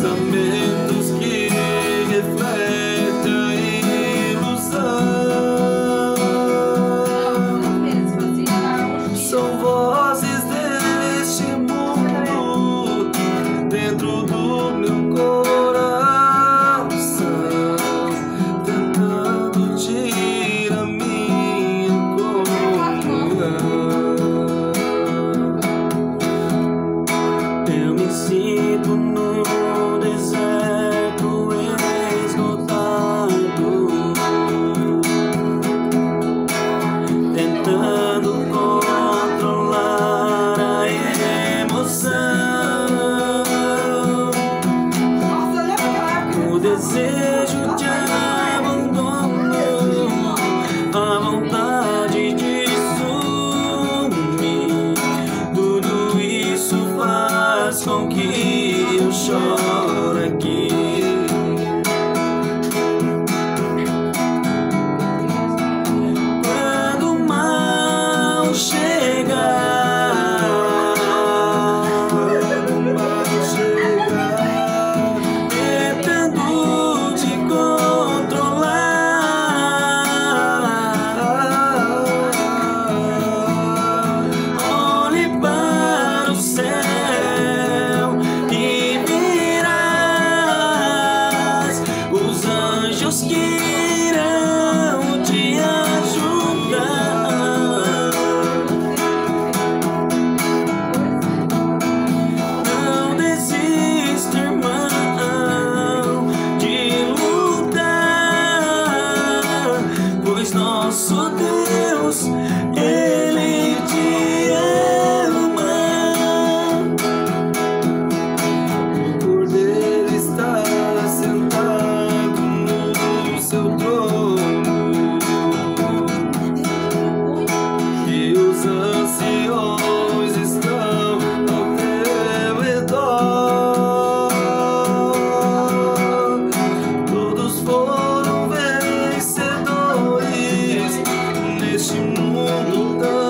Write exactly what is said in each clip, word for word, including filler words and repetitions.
pensamentos que refletem a ilusão. São vozes deste mundo dentro do meu coração, tentando tirar minha comunhão. Eu me sinto no deserto esgotado, tentando controlar a emoção, o desejo de abandono, a vontade de sumir. Tudo isso faz com que eu chore aqui. Quando o mal chegar, quando o mal chegar, tentando te controlar, olhe para o céu e verás os anjos que irão te ajudar. Não desista, irmão, de lutar, pois nosso Deus, Ele te ama. O Cordeiro está sentado no seu trono, e os anciões estão ao teu redor. Todos foram vencedores neste mundo tão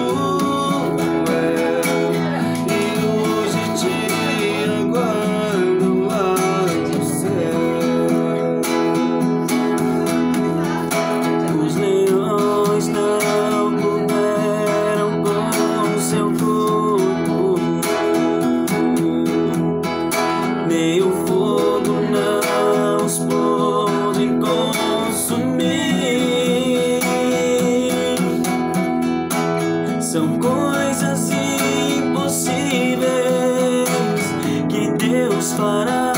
cruel, e hoje te aguardam lá no céu. Os leões não puderam com seu corpo, nem o fogo não os pôde consumir. São coisas impossíveis que Deus fará.